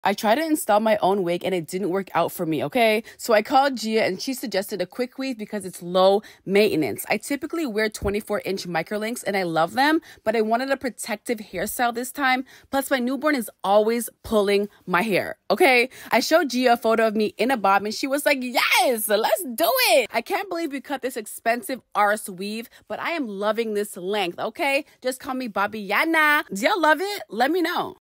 I tried to install my own wig and it didn't work out for me, okay? So I called Gia and she suggested a quick weave because it's low maintenance. I typically wear 24-inch microlinks and I love them, but I wanted a protective hairstyle this time. Plus, my newborn is always pulling my hair, okay? I showed Gia a photo of me in a bob and she was like, yes, let's do it. I can't believe we cut this expensive arse weave, but I am loving this length, okay? Just call me Bobby Yana. Do y'all love it? Let me know.